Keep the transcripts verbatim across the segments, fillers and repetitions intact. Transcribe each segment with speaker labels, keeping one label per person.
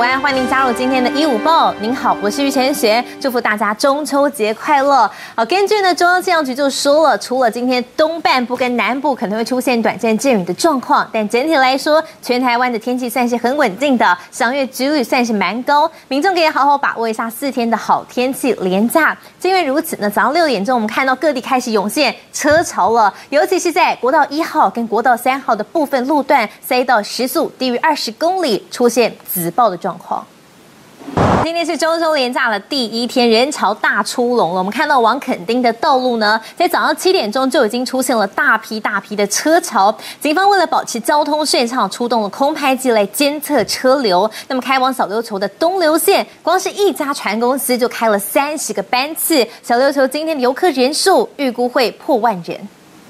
Speaker 1: 安，欢迎加入今天的一五报。您好，我是于晨璇，祝福大家中秋节快乐。好，根据呢中央气象局就说了，除了今天东半部跟南部可能会出现短暂阵雨的状况，但整体来说，全台湾的天气算是很稳定的，赏月几率算是蛮高，民众可以好好把握一下四天的好天气连假。正因为如此呢，早上六点钟我们看到各地开始涌现车潮了，尤其是在国道一号跟国道三号的部分路段，塞到时速低于二十公里，出现紫爆的状况。今天是中秋连假的第一天，人潮大出笼了。我们看到往垦丁的道路呢，在早上七点钟就已经出现了大批大批的车潮。警方为了保持交通顺畅，出动了空拍机来监测车流。那么开往小琉球的东流线，光是一家船公司就开了三十个班次，小琉球今天的游客人数预估会破万人。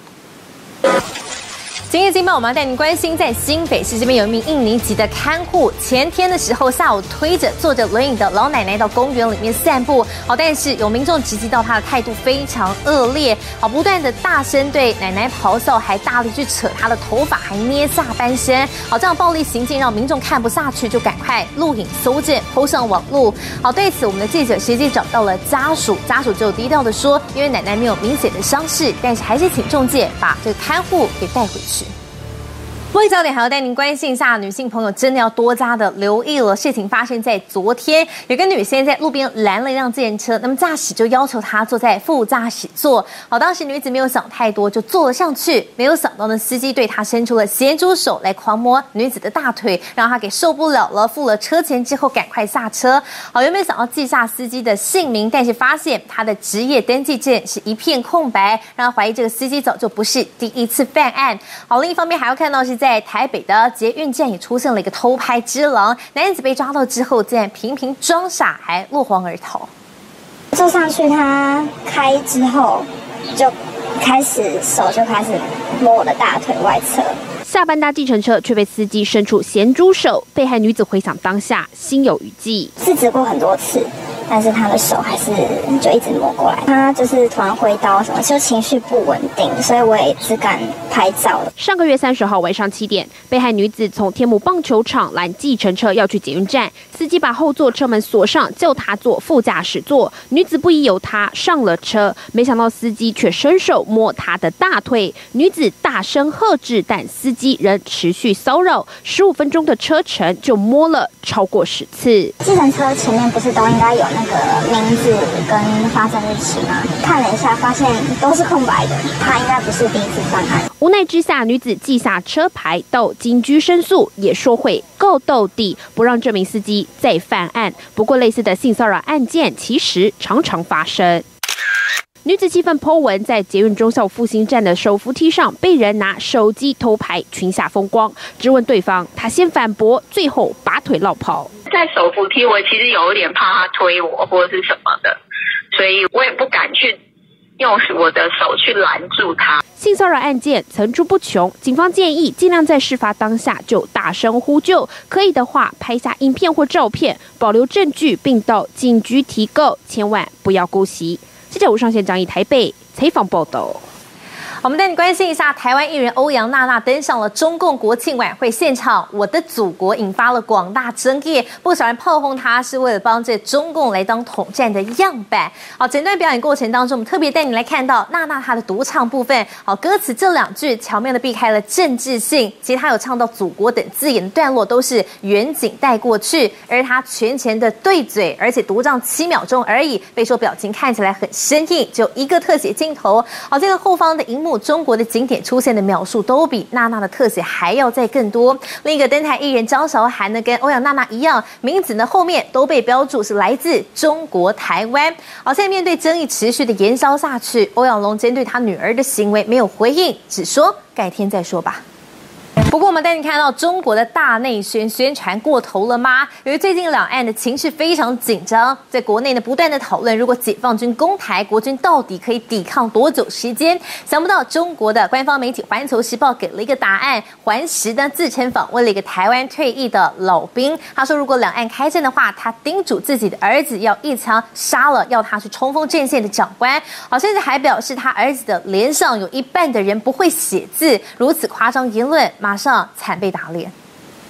Speaker 1: 今日金报，我们要带您关心，在新北市这边有一名印尼籍的看护，前天的时候下午推着坐着轮椅的老奶奶到公园里面散步，好，但是有民众直击到她的态度非常恶劣，好，不断的大声对奶奶咆哮，还大力去扯她的头发，还捏下半身，好，这样暴力行径让民众看不下去，就赶快录影搜证，po上网路。好，对此我们的记者实际找到了家属，家属只有低调的说，因为奶奶没有明显的伤势，但是还是请仲介把这个看护给带回去。国际焦点还要带您关心一下，女性朋友真的要多加的留意了。事情发生在昨天，有个女生在路边拦了一辆自行车，那么驾驶就要求她坐在副驾驶座。好，当时女子没有想太多，就坐了上去。没有想到呢，司机对她伸出了咸猪手来狂摸女子的大腿，让她给受不了了。付了车钱之后，赶快下车。好，原本想要记下司机的姓名，但是发现他的职业登记证是一片空白，让她怀疑这个司机早就不是第一次犯案。好，另一方面还要看到是。在台北的捷运站也出现了一个偷拍之狼，男子被抓到之后，竟然频频装傻，还落荒而逃。
Speaker 2: 坐上去，他开之后就开始手就开始摸我的大腿外侧。
Speaker 3: 下班搭计程车却被司机伸出咸猪手，被害女子回想当下心有余悸，
Speaker 2: 制止过很多次。但是他的手还是就一直摸过来，他就是突然挥刀什么，就情绪不稳定，所以我也只敢拍照了。
Speaker 3: 上个月三十号晚上七点，被害女子从天母棒球场拦计程车要去捷运站，司机把后座车门锁上，叫她坐副驾驶座。女子不疑有他，上了车，没想到司机却伸手摸她的大腿，女子大声喝止，但司机仍持续骚扰。十五分钟的车程就摸了超过十次。
Speaker 2: 计程车前面不是都应该有那个名字跟发生日期吗？看了一下，发现都是空白的，他应该不是第一次犯案。
Speaker 3: 无奈之下，女子记下车牌到警局申诉，也说会告到底，不让这名司机再犯案。不过，类似的性骚扰案件其实常常发生。女子气愤 po 文，在捷运忠孝复兴站的手扶梯上被人拿手机偷拍，裙下风光。质问对方，她先反驳，最后拔腿落跑。
Speaker 4: 在手扶梯，我其实有一点怕他推我或者是什么的，所以我也不敢去用我的手去拦住他。
Speaker 3: 性骚扰案件层出不穷，警方建议尽量在事发当下就大声呼救，可以的话拍下影片或照片，保留证据，并到警局提告，千万不要姑息。记者吴尚贤、张义台北采访报道。
Speaker 1: 我们带你关心一下，台湾艺人欧阳娜娜登上了中共国庆晚会现场，我的祖国引发了广大争议，不少人炮轰她是为了帮这中共来当统战的样板。好，整段表演过程当中，我们特别带你来看到娜娜她的独唱部分。好，歌词这两句巧妙的避开了政治性，其实她有唱到祖国等字眼的段落都是远景带过去，而她全程的对嘴，而且独唱七秒钟而已，被说表情看起来很生硬，只有一个特写镜头。好，这个后方的荧幕。中国的景点出现的描述都比娜娜的特写还要再更多。另一个登台艺人张韶涵呢，跟欧阳娜娜一样，名字呢后面都被标注是来自中国台湾。好，现在面对争议持续的延烧下去，欧阳龙针对他女儿的行为没有回应，只说改天再说吧。不过我们带你看到中国的大内宣宣传过头了吗？由于最近两岸的情势非常紧张，在国内呢不断的讨论，如果解放军攻台，国军到底可以抵抗多久时间？想不到中国的官方媒体《环球时报》给了一个答案。环时呢自称访问了一个台湾退役的老兵，他说如果两岸开战的话，他叮嘱自己的儿子要一枪杀了要他去冲锋阵线的长官，好，甚至还表示他儿子的连上有一半的人不会写字，如此夸张言论马上惨被打脸。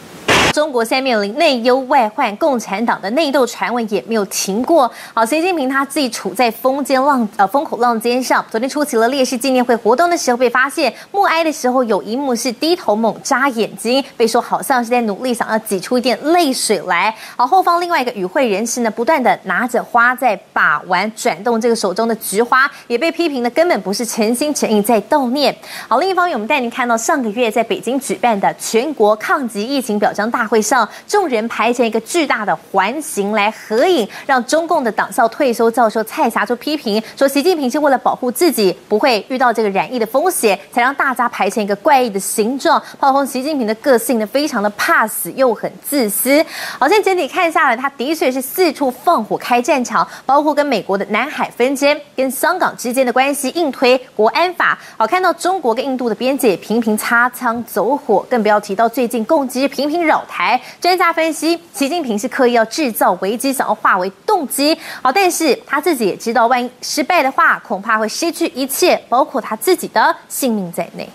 Speaker 1: 中国现在面临内忧外患，共产党的内斗传闻也没有停过。好，习近平他自己处在风尖浪呃风口浪尖上。昨天出席了烈士纪念会活动的时候，被发现默哀的时候有一幕是低头猛眨眼睛，被说好像是在努力想要挤出一点泪水来。好，后方另外一个与会人士呢，不断的拿着花在把玩转动这个手中的菊花，也被批评的根本不是诚心诚意在悼念。好，另一方面，我们带您看到上个月在北京举办的全国抗击疫情表彰大会上，众人排成一个巨大的环形来合影，让中共的党校退休教授蔡霞就批评说，习近平是为了保护自己不会遇到这个染疫的风险，才让大家排成一个怪异的形状，炮轰习近平的个性呢非常的怕死又很自私。好，现在整体看下来，他的确是四处放火开战场，包括跟美国的南海纷争、跟香港之间的关系，硬推国安法。好，看到中国跟印度的边界频频擦枪走火，更不要提到最近共机频频扰台。专家分析，习近平是刻意要制造危机，想要化为动机。好，但是他自己也知道，万一失败的话，恐怕会失去一切，包括他自己的性命在内。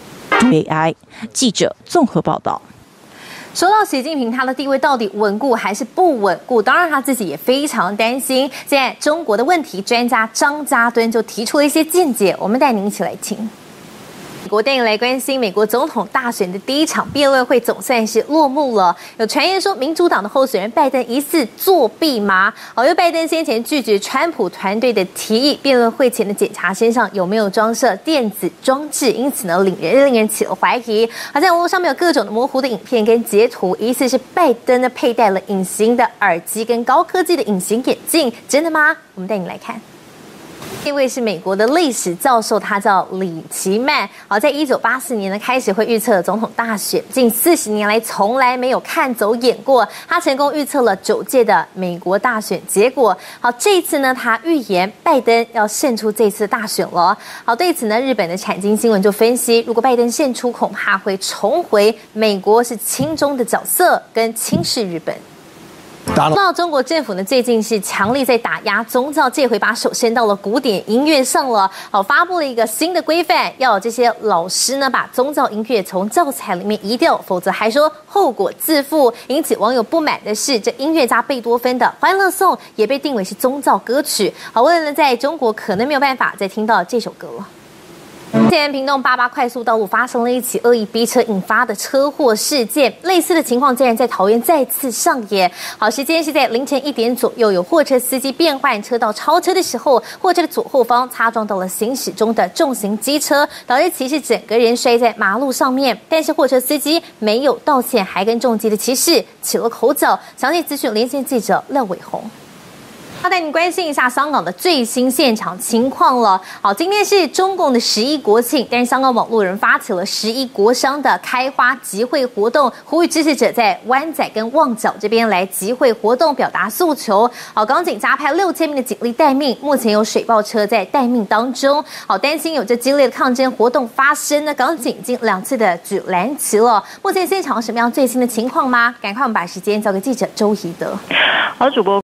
Speaker 5: A I 记者综合报道。
Speaker 1: 说到习近平，他的地位到底稳固还是不稳固？当然他自己也非常担心。现在中国的问题专家张家敦就提出了一些见解，我们带您一起来听。美国带您来关心美国总统大选的第一场辩论会总算是落幕了。有传言说，民主党的候选人拜登疑似作弊吗？好，因为拜登先前拒绝川普团队的提议，辩论会前的检查身上有没有装设电子装置，因此呢，令人令人起了怀疑。好，在网络上面有各种的模糊的影片跟截图，疑似是拜登呢佩戴了隐形的耳机跟高科技的隐形眼镜，真的吗？我们带你来看。这位是美国的历史教授，他叫李奇曼。好，在一九八四年呢开始会预测总统大选，近四十年来从来没有看走眼过。他成功预测了九届的美国大选结果。好，这一次呢，他预言拜登要胜出这次大选了。好，对此呢，日本的产经新闻就分析，如果拜登胜出，恐怕会重回美国是亲中的角色，跟轻视日本。到中国政府呢，最近是强力在打压宗教，这回把手伸到了古典音乐上了。好，发布了一个新的规范，要有这些老师呢把宗教音乐从教材里面移掉，否则还说后果自负。引起网友不满的是，这音乐家贝多芬的《欢乐颂》也被定为是宗教歌曲。好，为了呢在中国可能没有办法再听到这首歌了。之前屏东八八快速道路发生了一起恶意逼车引发的车祸事件，类似的情况竟然在桃园再次上演。好，时间是在凌晨一点左右，有货车司机变换车道超车的时候，货车的左后方擦撞到了行驶中的重型机车，导致骑士整个人摔在马路上面。但是货车司机没有道歉，还跟重机的骑士起了口角。详细资讯连线记者廖伟宏。要带你关心一下香港的最新现场情况了。好，今天是中共的十一国庆，但是香港网络人发起了十一国殇的开花集会活动，呼吁支持者在湾仔跟旺角这边来集会活动，表达诉求。好，港警加派六千名的警力待命，目前有水炮车在待命当中。好，担心有着激烈的抗争活动发生呢，港警已经两次的举蓝旗了。目前现场有什么样最新的情况吗？赶快我们把时间交给记者周怡德。
Speaker 6: 好，主播。